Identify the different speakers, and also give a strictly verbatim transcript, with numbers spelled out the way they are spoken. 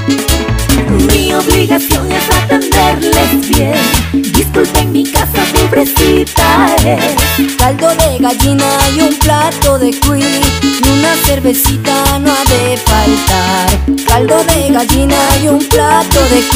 Speaker 1: Mi obligación es atenderles bien. Disculpen, mi casa pobrecita es
Speaker 2: caldo de gallina y un plato de cuy, y una cervecita no ha de faltar. Caldo de gallina y un plato de cuy.